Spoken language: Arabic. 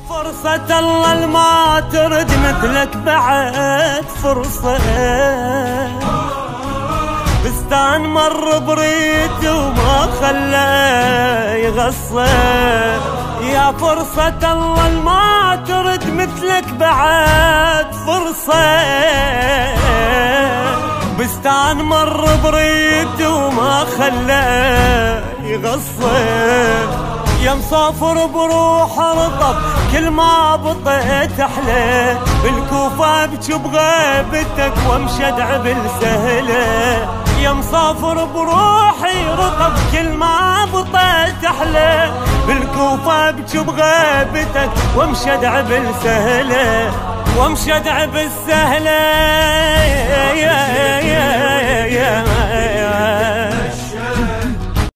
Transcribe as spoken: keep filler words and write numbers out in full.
فرصة الله الما ترد مثلك بعد فرصة، بستان مر بريد وما خلى يغصه. يا فرصة الله الما ترد مثلك بعد فرصة، بستان مر بريد وما خلى يغصه. يا مسافر بروح رطب كل ما بطيت احلى، بالكوفة ابكي بغيبتك وامشي ادعي بالسهله. يا مسافر بروحي رطب كل ما بطيت احلى، بالكوفة ابكي بغيبتك وامشي ادعي بالسهله، وامشي ادعي بالسهله.